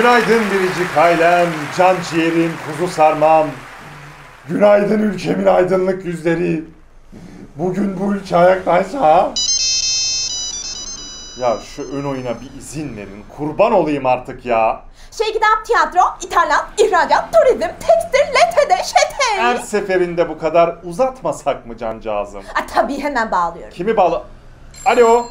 Günaydın biricik ailem, can ciğerim, kuzu sarmam. Günaydın ülkemin aydınlık yüzleri. Bugün bu ülke ayaktaysa... Ya şu ön oyuna bir izin verin, kurban olayım artık ya. Şekidam tiyatro, İtalyan, ihracat, turizm, tekstil, LTD, şeter. Her seferinde bu kadar uzatmasak mı cancağızım? Tabii hemen bağlıyorum. Kimi bağla... Alo?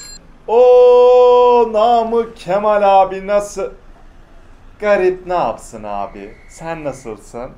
Oo, Namık Kemal abi nasıl... Garip ne yapsın abi? Sen nasılsın?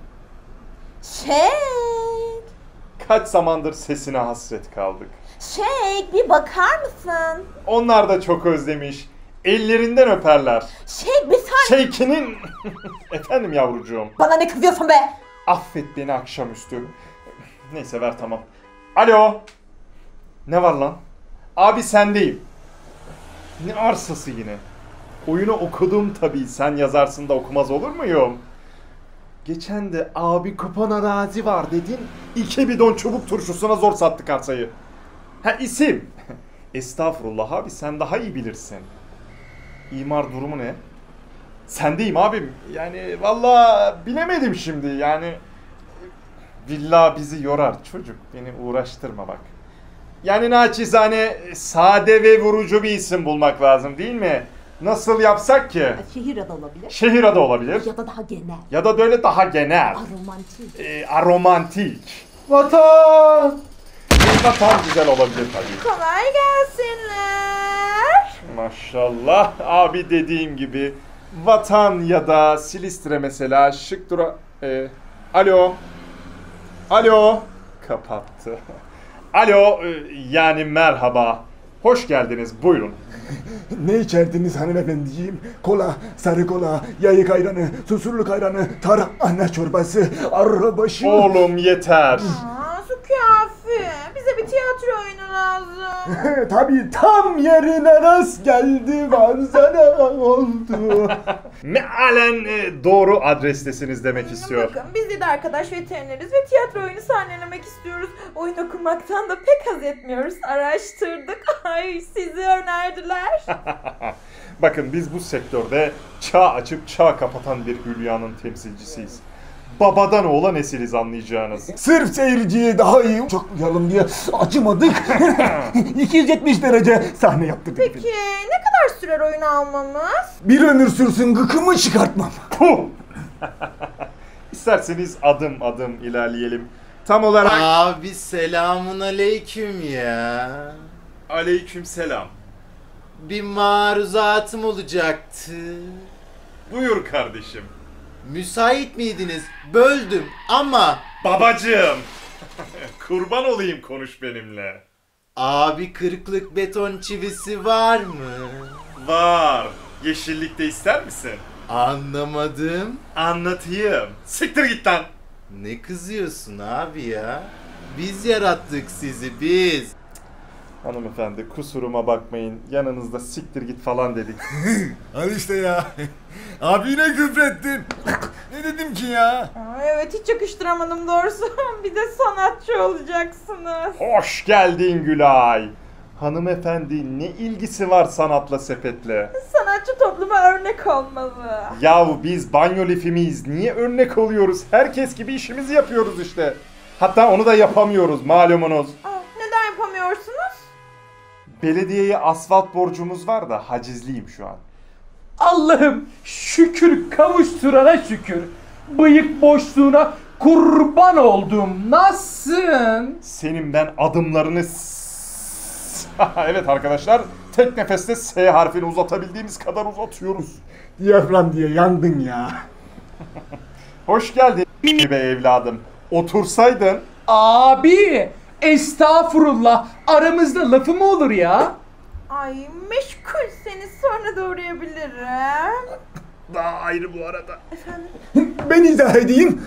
Kaç zamandır sesine hasret kaldık. Bir bakar mısın? Onlar da çok özlemiş. Ellerinden öperler. Bir saniye. Şeykinin... Efendim yavrucuğum. Bana ne kızıyorsun be? Affet beni akşamüstü. Neyse ver tamam. Alo. Ne var lan? Abi sendeyim. Ne arsası yine? Oyunu okudum tabii. Sen yazarsın da okumaz olur muyum? Geçen de abi kupon arazi var dedin. 2 bidon çubuk turşusuna zor sattık arsayı. Ha isim. Estağfurullah abi sen daha iyi bilirsin. İmar durumu ne? Sendeyim abim. Yani valla bilemedim şimdi yani. Villa bizi yorar çocuk. Beni uğraştırma bak. Yani naçizane sade ve vurucu bir isim bulmak lazım değil mi? Nasıl yapsak ki? Şehir adı olabilir. Şehir adı olabilir. Ya da daha genel. Ya da böyle daha genel. Aromantik. Aromantik. Vatan! Vatan güzel olabilir tabii. Kolay gelsinler. Maşallah. Abi dediğim gibi Vatan ya da Silistre mesela şık dura... Alo. Alo. Kapattı. Alo. Yani merhaba. Hoş geldiniz. Buyurun. Ne içerdiniz hanımefendiciğim? Kola, sarı kola, yayık ayranı, susurluk ayranı, tarhana çorbası, arabaşı... Oğlum yeter. Su kafi. Bize bir tiyatro oyunu lazım. Tabii tam yerine rast geldi, manzara oldu. Mealen doğru adrestesiniz demek istiyor. Bakın biz de arkadaş veterineriz ve tiyatro oyunu sahnelemek istiyoruz. Oyun okumaktan da pek haz etmiyoruz. Araştırdık. Ay sizi önerdiler. Bakın biz bu sektörde çağ açıp çağ kapatan bir hülyanın temsilcisiyiz. Babadan oğula nesiliz anlayacağınız. Sırf seyirciye daha iyi uçaklayalım diye acımadık. 270 derece sahne yaptık. Peki ne kadar sürer oyunu almamız? Bir ömür sürsün gıkımı çıkartmam. Puh! İsterseniz adım adım ilerleyelim. Tam olarak... Abi selamun aleyküm ya. Aleyküm selam. Bir maruzatım olacaktı. Buyur kardeşim. Müsait miydiniz? Böldüm ama... Babacığım. Kurban olayım konuş benimle. Abi kırıklık beton çivisi var mı? Var. Yeşillikte ister misin? Anlamadım. Anlatayım. Siktir git lan. Ne kızıyorsun abi ya? Biz yarattık sizi biz. Hanımefendi kusuruma bakmayın. Yanınızda siktir git falan dedik. Al işte ya. Abi yine küfrettin. Ne dedim ki ya? Evet hiç yakıştıramadım doğrusu. Bir de sanatçı olacaksınız. Hoş geldin Gülay. Hanımefendi ne ilgisi var sanatla sepetle? Sanatçı topluma örnek olmalı. Yahu biz banyo lifi miyiz? Niye örnek oluyoruz? Herkes gibi işimizi yapıyoruz işte. Hatta onu da yapamıyoruz malumunuz. Neden yapamıyorsunuz? Belediyeye asfalt borcumuz var da hacizliyim şu an. Allah'ım şükür kavuşturana şükür. Bıyık boşluğuna kurban oldum. Nasılsın? Senin ben adımlarını... Evet arkadaşlar, tek nefeste S harfini uzatabildiğimiz kadar uzatıyoruz. Diyafram diye yandın ya. Hoş geldin be evladım. Otursaydın. Abi estağfurullah, aramızda lafı mı olur ya? Ay meşgulseniz sonra da uğrayabilirim. Daha ayrı bu arada. Efendim? Ben izah edeyim.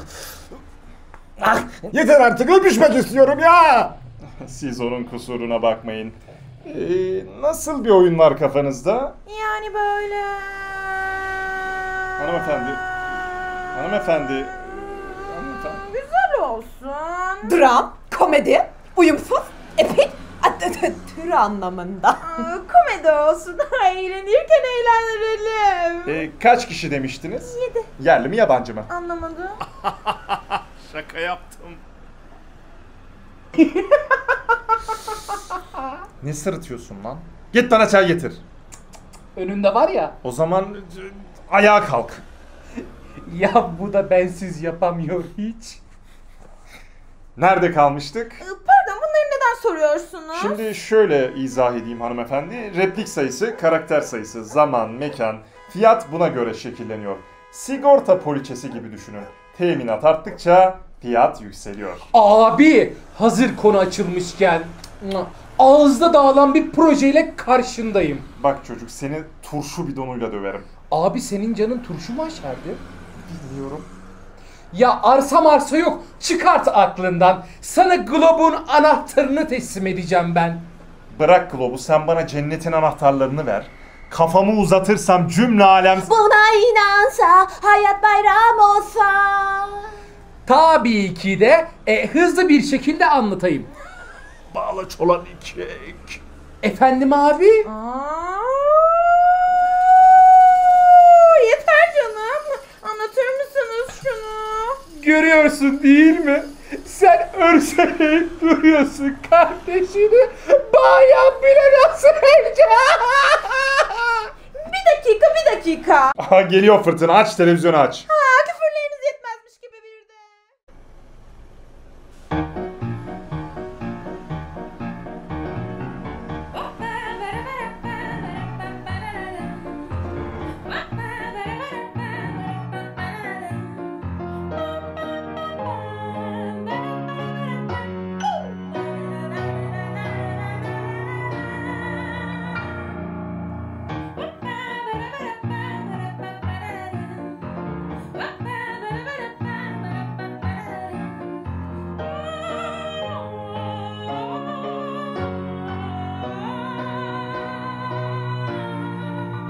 Yeter artık öpüşmek istiyorum ya. Siz onun kusuruna bakmayın. Nasıl bir oyun var kafanızda? Yani böyle... Hanımefendi. Hanımefendi. Güzel olsun. Dram, komedi, uyumsuz, epik, Tür anlamında. Komedi olsun. Eğlenirken eğlenelim. Kaç kişi demiştiniz? 7. Yerli mi yabancı mı? Anlamadım. Şaka yaptım. Ne sırıtıyorsun lan? Git bana çay getir. Önünde var ya. O zaman ayağa kalk. Ya bu da bensiz yapamıyor hiç. Nerede kalmıştık? Pardon, bunları neden soruyorsunuz? Şimdi şöyle izah edeyim hanımefendi. Replik sayısı, karakter sayısı, zaman, mekan, fiyat buna göre şekilleniyor. Sigorta poliçesi gibi düşünün. Teminat arttıkça fiyat yükseliyor. Abi hazır konu açılmışken ağızda dağılan bir projeyle karşındayım. Bak çocuk, seni turşu bidonuyla döverim. Abi senin canın turşu mu aşerdi? Bilmiyorum. Ya arsa marsa yok. Çıkart aklından. Sana Globe'un anahtarını teslim edeceğim ben. Bırak Globu, sen bana cennetin anahtarlarını ver. Kafamı uzatırsam cümle alem... Buna inansa, hayat bayram olsa. Tabii ki de hızlı bir şekilde anlatayım. Bağla çolan ikek. Efendim abi? Yeter canım. Anlatır mısınız şunu? Görüyorsun değil mi? Sen örseleyip duruyorsun kardeşini. Bayan bile nasıl Bir dakika. Aha geliyor fırtına, aç televizyonu aç.